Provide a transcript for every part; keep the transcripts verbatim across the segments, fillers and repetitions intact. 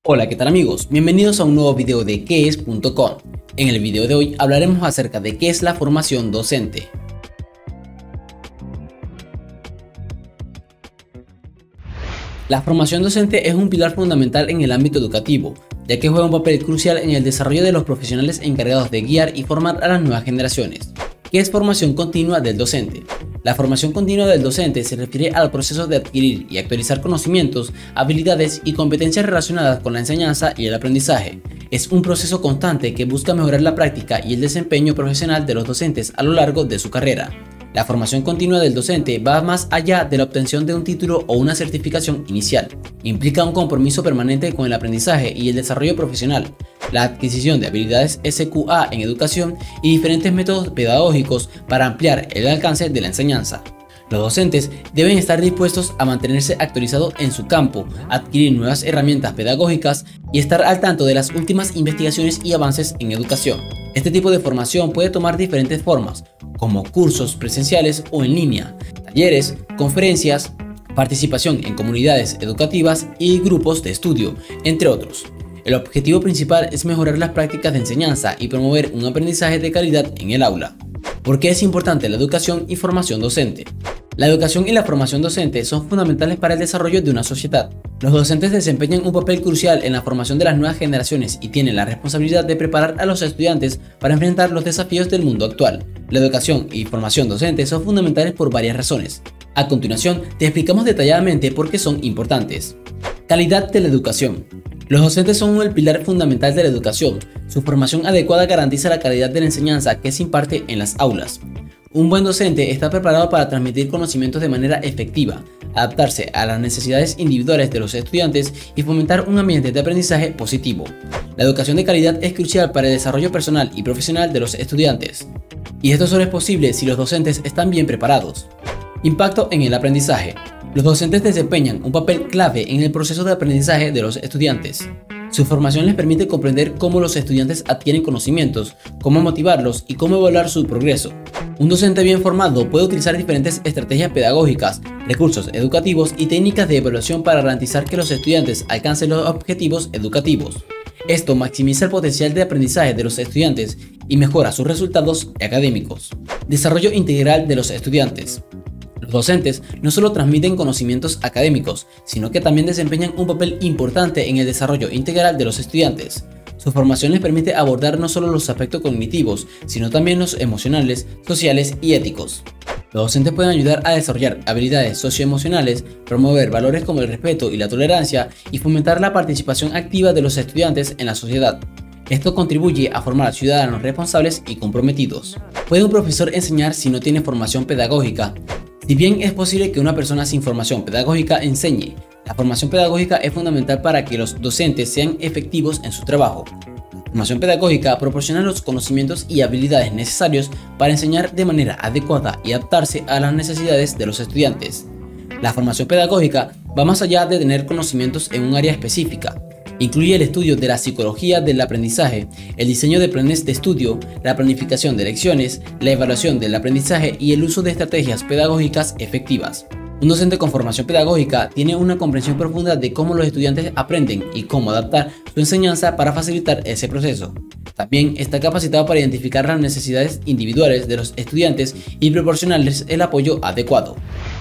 Hola, ¿qué tal amigos? Bienvenidos a un nuevo video de qué es punto com. En el video de hoy hablaremos acerca de qué es la formación docente. La formación docente es un pilar fundamental en el ámbito educativo, ya que juega un papel crucial en el desarrollo de los profesionales encargados de guiar y formar a las nuevas generaciones. ¿Qué es formación continua del docente? La formación continua del docente se refiere al proceso de adquirir y actualizar conocimientos, habilidades y competencias relacionadas con la enseñanza y el aprendizaje. Es un proceso constante que busca mejorar la práctica y el desempeño profesional de los docentes a lo largo de su carrera. La formación continua del docente va más allá de la obtención de un título o una certificación inicial. Implica un compromiso permanente con el aprendizaje y el desarrollo profesional, la adquisición de habilidades S Q A en educación y diferentes métodos pedagógicos para ampliar el alcance de la enseñanza. Los docentes deben estar dispuestos a mantenerse actualizados en su campo, adquirir nuevas herramientas pedagógicas y estar al tanto de las últimas investigaciones y avances en educación. Este tipo de formación puede tomar diferentes formas, como cursos presenciales o en línea, talleres, conferencias, participación en comunidades educativas y grupos de estudio, entre otros. El objetivo principal es mejorar las prácticas de enseñanza y promover un aprendizaje de calidad en el aula. ¿Por qué es importante la educación y formación docente? La educación y la formación docente son fundamentales para el desarrollo de una sociedad. Los docentes desempeñan un papel crucial en la formación de las nuevas generaciones y tienen la responsabilidad de preparar a los estudiantes para enfrentar los desafíos del mundo actual. La educación y formación docente son fundamentales por varias razones. A continuación, te explicamos detalladamente por qué son importantes. Calidad de la educación. Los docentes son el pilar fundamental de la educación. Su formación adecuada garantiza la calidad de la enseñanza que se imparte en las aulas. Un buen docente está preparado para transmitir conocimientos de manera efectiva, adaptarse a las necesidades individuales de los estudiantes y fomentar un ambiente de aprendizaje positivo. La educación de calidad es crucial para el desarrollo personal y profesional de los estudiantes. Y esto solo es posible si los docentes están bien preparados. Impacto en el aprendizaje. Los docentes desempeñan un papel clave en el proceso de aprendizaje de los estudiantes. Su formación les permite comprender cómo los estudiantes adquieren conocimientos, cómo motivarlos y cómo evaluar su progreso. Un docente bien formado puede utilizar diferentes estrategias pedagógicas, recursos educativos y técnicas de evaluación para garantizar que los estudiantes alcancen los objetivos educativos. Esto maximiza el potencial de aprendizaje de los estudiantes y mejora sus resultados académicos. Desarrollo integral de los estudiantes. Los docentes no solo transmiten conocimientos académicos, sino que también desempeñan un papel importante en el desarrollo integral de los estudiantes. Su formación les permite abordar no solo los aspectos cognitivos, sino también los emocionales, sociales y éticos. Los docentes pueden ayudar a desarrollar habilidades socioemocionales, promover valores como el respeto y la tolerancia y fomentar la participación activa de los estudiantes en la sociedad. Esto contribuye a formar ciudadanos responsables y comprometidos. ¿Puede un profesor enseñar si no tiene formación pedagógica? Si bien es posible que una persona sin formación pedagógica enseñe, la formación pedagógica es fundamental para que los docentes sean efectivos en su trabajo. La formación pedagógica proporciona los conocimientos y habilidades necesarios para enseñar de manera adecuada y adaptarse a las necesidades de los estudiantes. La formación pedagógica va más allá de tener conocimientos en un área específica. Incluye el estudio de la psicología del aprendizaje, el diseño de planes de estudio, la planificación de lecciones, la evaluación del aprendizaje y el uso de estrategias pedagógicas efectivas. Un docente con formación pedagógica tiene una comprensión profunda de cómo los estudiantes aprenden y cómo adaptar su enseñanza para facilitar ese proceso. También está capacitado para identificar las necesidades individuales de los estudiantes y proporcionarles el apoyo adecuado.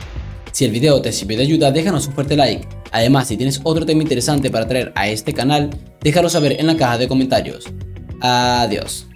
Si el video te sirvió de ayuda, déjanos un fuerte like. Además, si tienes otro tema interesante para traer a este canal, déjalo saber en la caja de comentarios. Adiós.